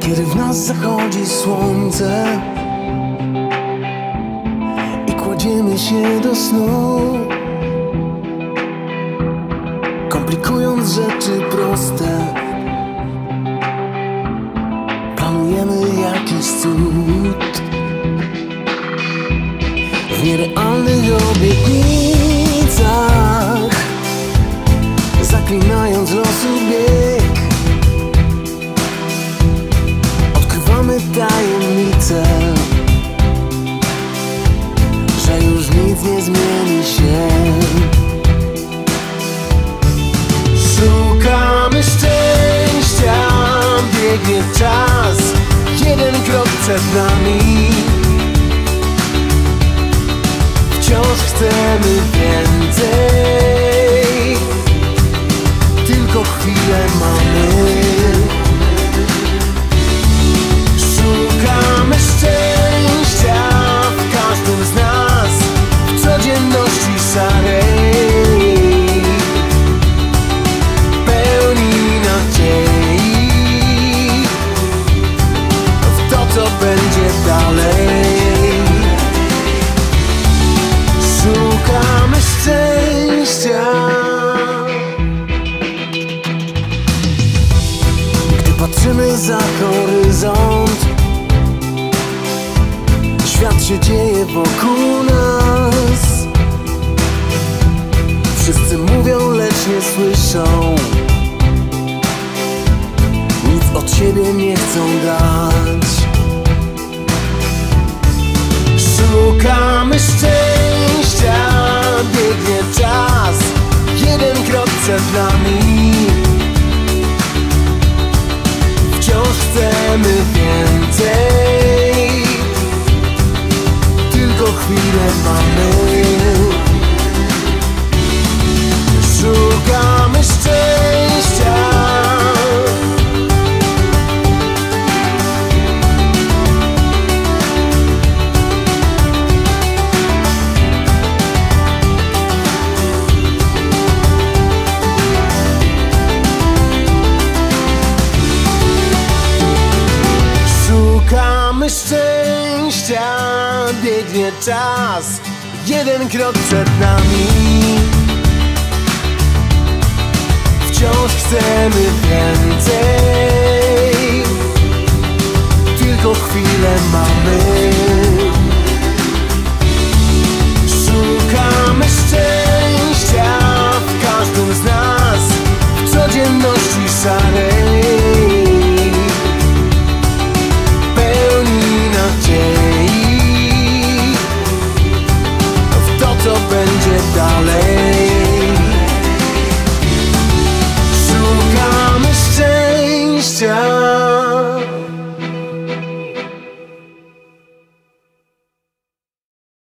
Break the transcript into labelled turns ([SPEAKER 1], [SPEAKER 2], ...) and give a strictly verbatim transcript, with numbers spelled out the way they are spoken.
[SPEAKER 1] Kiedy w nas zachodzi słońce i kładziemy się do snu, komplikując rzeczy proste, planujemy jakiś cud. W nierealnych obietnicach, zaklinając losu bieg, odkrywamy tajemnicę, że już nic nie zmieni się. Szukamy szczęścia, biegnie czas, jeden krok przed nami. Wciąż chcemy więcej, tylko chwilę mamy. Szukamy szczęścia w każdym z nas, w codzienności szarej, pełni nadziei w to, co będzie dalej. Szukamy szczęścia. Gdy patrzymy za horyzont, świat się dzieje wokół nas. Wszyscy mówią, lecz nie słyszą, nic od siebie nie chcą dać. Szukamy szczęścia, biegnie czas, jeden krok przed nami. Wciąż chcemy więcej, tylko chwilę mamy. Szukamy szczęścia. Szukamy szczęścia, biegnie czas, jeden krok przed nami. Wciąż chcemy więcej, tylko chwilę mamy. Szukamy szczęścia w każdym z nas, w codzienności szarej, nadziei w to, co będzie dalej.